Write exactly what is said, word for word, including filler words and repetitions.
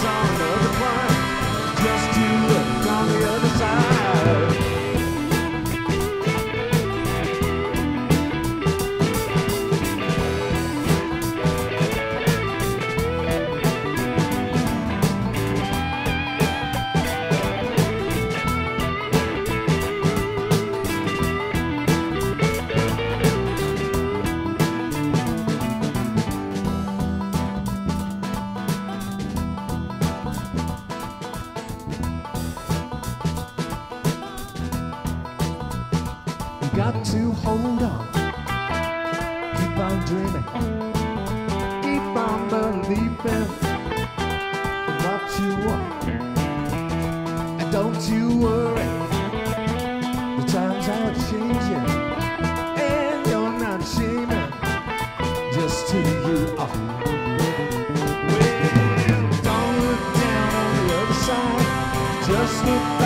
times on another climb, just to look on the other side. Got to hold on, keep on dreaming, keep on believing in what you want, and don't you worry, the times are changing, and you're not shaming just who you are. Well, don't look down on the other side, just look